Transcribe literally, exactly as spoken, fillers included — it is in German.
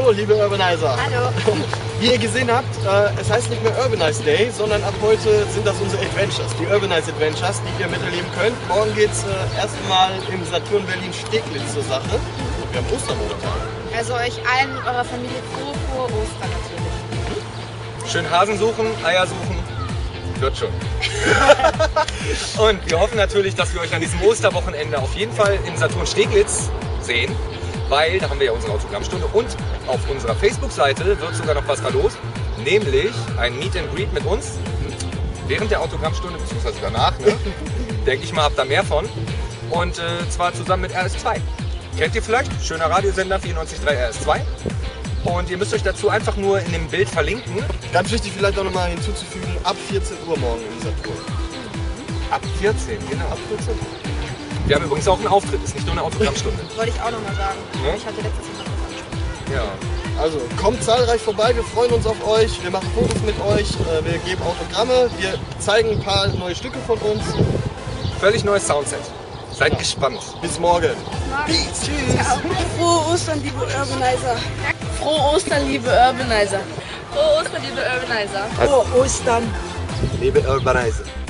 Hallo, liebe Urbanizer. Hallo. Wie ihr gesehen habt, äh, es heißt nicht mehr Urbanize Day, sondern ab heute sind das unsere Adventures, die Urbanize Adventures, die ihr miterleben könnt. Morgen geht es äh, erstmal im Saturn Berlin Steglitz zur Sache. Wir haben Ostermontag. Also euch allen und eurer Familie frohe, frohe Ostern natürlich. Schön Hasen suchen, Eier suchen, wird schon. Und wir hoffen natürlich, dass wir euch an diesem Osterwochenende auf jeden Fall im Saturn Steglitz sehen, weil da haben wir ja unsere Autogrammstunde und auf unserer Facebook-Seite wird sogar noch was verlost, nämlich ein Meet and Greet mit uns während der Autogrammstunde, beziehungsweise danach, ne? Denke ich mal, habt da mehr von. Und äh, zwar zusammen mit R S zwei. Kennt ihr vielleicht? Schöner Radiosender vierundneunzig Komma drei R S zwei. Und ihr müsst euch dazu einfach nur in dem Bild verlinken. Ganz wichtig vielleicht auch nochmal hinzuzufügen, ab vierzehn Uhr morgen im Saturn. Ab vierzehn, genau. Ab vierzehn. Wir haben übrigens auch einen Auftritt, ist nicht nur eine Autogrammstunde. Wollte ich auch nochmal sagen. Ja? Ich hatte letztes Mal was angesprochen. Ja. Also kommt zahlreich vorbei, wir freuen uns auf euch, wir machen Fotos mit euch, äh, wir geben Autogramme, wir zeigen ein paar neue Stücke von uns. Völlig neues Soundset. Seid Ja. gespannt. Bis morgen. Peace. Tschüss. Frohe Ostern, liebe Urbanizer. Frohe Ostern, liebe Urbanizer. Frohe Ostern, liebe Urbanizer. Frohe Ostern. Liebe Urbanizer.